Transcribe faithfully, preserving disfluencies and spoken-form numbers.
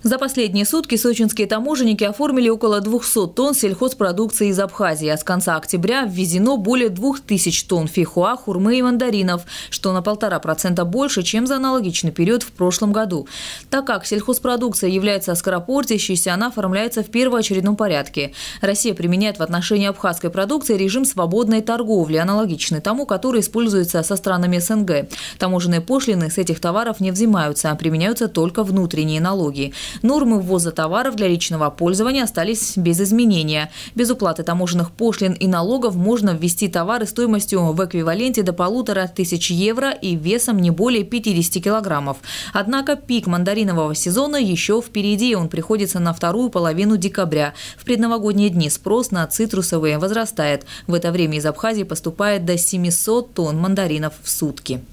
За последние сутки сочинские таможенники оформили около двухсот тонн сельхозпродукции из Абхазии, а с конца октября ввезено более двух тысяч тонн фейхоа, хурмы и мандаринов, что на полтора процента больше, чем за аналогичный период в прошлом году. Так как сельхозпродукция является скоропортящейся, она оформляется в первоочередном порядке. Россия применяет в отношении абхазской продукции режим свободной торговли, аналогичный тому, который используется со странами СНГ. Таможенные пошлины с этих товаров не взимаются, а применяются только внутренние налоги. Нормы ввоза товаров для личного пользования остались без изменения. Без уплаты таможенных пошлин и налогов можно ввезти товары стоимостью в эквиваленте до полутора тысяч евро и весом не более пятидесяти килограммов. Однако пик мандаринового сезона еще впереди. Он приходится на вторую половину декабря. В предновогодние дни спрос на цитрусовые возрастает. В это время из Абхазии поступает до семисот тонн мандаринов в сутки.